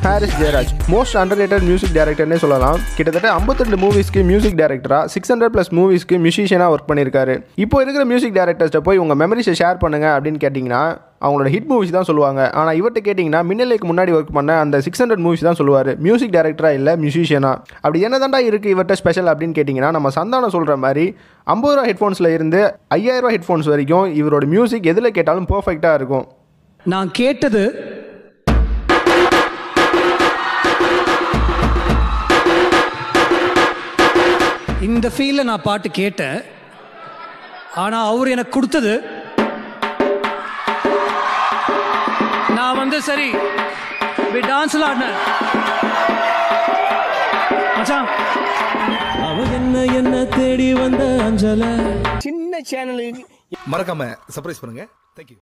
Harris Jayaraj most underrated music டைரக்டர்னே சொல்லலாம். கிட்டத்தட்ட 52 மூவிஸ்க்கு மியூசிக் டைரக்டரா 600+ மூவிஸ்க்கு மியூசிஷியனாக ஒர்க் பண்ணியிருக்காரு. இப்போ இருக்கிற மியூசிக் டைரக்டர்ஸ்ட்டை போய் உங்கள் மெமரிஸை ஷேர் பண்ணுங்க அப்படின்னு கேட்டிங்கன்னா அவங்களோட ஹிட் மூவிஸ் தான் சொல்லுவாங்க. ஆனால் இவர்கிட்ட கேட்டிங்கன்னா மின்னலுக்கு முன்னாடி ஒர்க் பண்ண அந்த 600 மூவிஸ் தான் சொல்லுவார். மியூசிக் டைரக்டராக இல்லை மியூசிஷியனா. அப்படி என்ன தாண்டா இருக்குது இவர்கிட்ட ஸ்பெஷல் அப்படின்னு கேட்டிங்கன்னா நம்ம சந்தானம் சொல்கிற மாதிரி 50 ரூபா ஹெட்ஃபோன்ஸில் இருந்து 5000 ரூபா ஹெட்ஃபோன்ஸ் வரைக்கும் இவரோட மியூசிக் எதில் கேட்டாலும் பர்ஃபெக்டாக இருக்கும். நான் கேட்டது இந்த ஃபீல்ல நான் பாட்டு கேட்டேன். ஆனால் அவர் எனக்கு கொடுத்தது நான் சரி டான்ஸ்ல ஆடினேன் மச்சான். அவ என்ன தேடி வந்த அஞ்சல சின்ன சேனலுக்கு மறக்காம சர்ப்ரைஸ் பண்ணுங்க. தேங்க்யூ.